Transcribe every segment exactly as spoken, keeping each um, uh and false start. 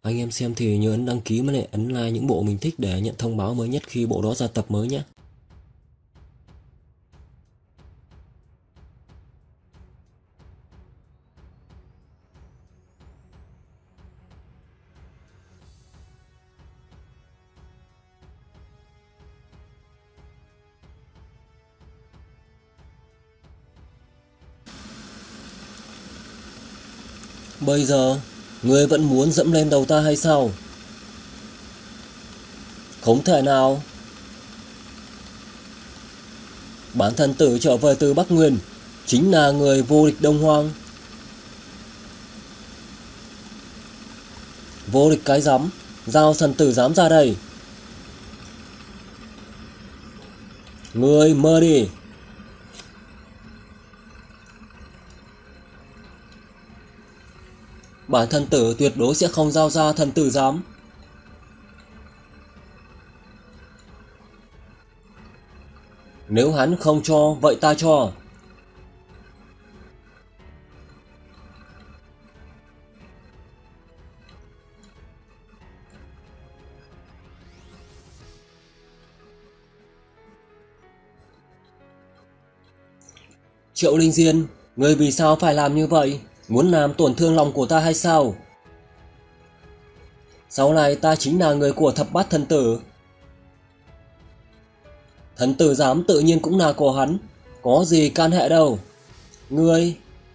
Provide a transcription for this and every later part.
Anh em xem thì nhớ ấn đăng ký với lại ấn like những bộ mình thích để nhận thông báo mới nhất khi bộ đó ra tập mới nhé. Bây giờ, ngươi vẫn muốn dẫm lên đầu ta hay sao? Không thể nào. Bản thân tử trở về từ Bắc Nguyên, chính là người vô địch Đông Hoang. Vô địch cái rắm, giao thần tử dám ra đây. Ngươi mơ đi. Bản thân tử tuyệt đối sẽ không giao ra thần tử giám. Nếu hắn không cho, vậy ta cho. Triệu Linh Diên, ngươi vì sao phải làm như vậy? Muốn làm tổn thương lòng của ta hay sao? Sau này ta chính là người của thập bát thần tử. Thần tử giám tự nhiên cũng là của hắn, có gì can hệ đâu. Ngươi...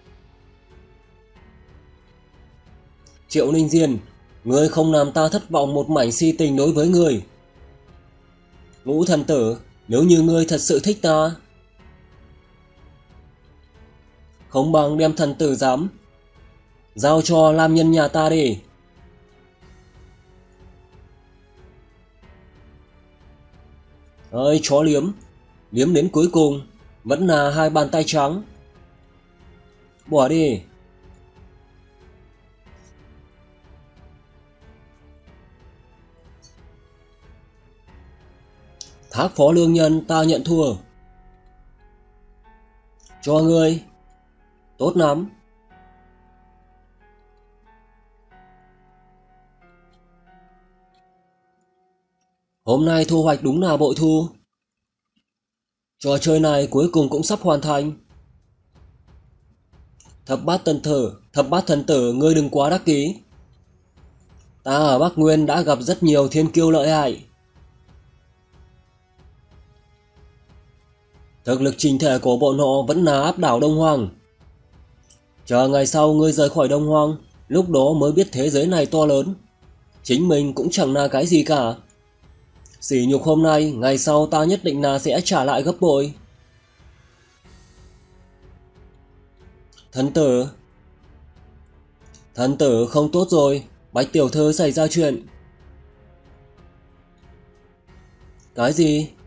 Triệu Ninh Diên, ngươi không làm ta thất vọng một mảnh si tình đối với ngươi. Ngũ thần tử, nếu như ngươi thật sự thích ta, không bằng đem thần tử giám giao cho nam nhân nhà ta đi. Ơi chó liếm, liếm đến cuối cùng vẫn là hai bàn tay trắng. Bỏ đi. Thác phó lương nhân, ta nhận thua. Cho ngươi. Tốt lắm. Hôm nay thu hoạch đúng là bội thu. Trò chơi này cuối cùng cũng sắp hoàn thành. Thập bát thần tử, thập bát thần tử, ngươi đừng quá đắc ý. Ta ở Bắc Nguyên đã gặp rất nhiều thiên kiêu lợi hại. Thực lực trình thể của bọn họ vẫn là áp đảo Đông Hoang. Chờ ngày sau ngươi rời khỏi Đông Hoang, lúc đó mới biết thế giới này to lớn. Chính mình cũng chẳng là cái gì cả. Sỉ nhục hôm nay, ngày sau ta nhất định là sẽ trả lại gấp bội. Thần tử. Thần tử không tốt rồi, Bạch tiểu thư xảy ra chuyện. Cái gì?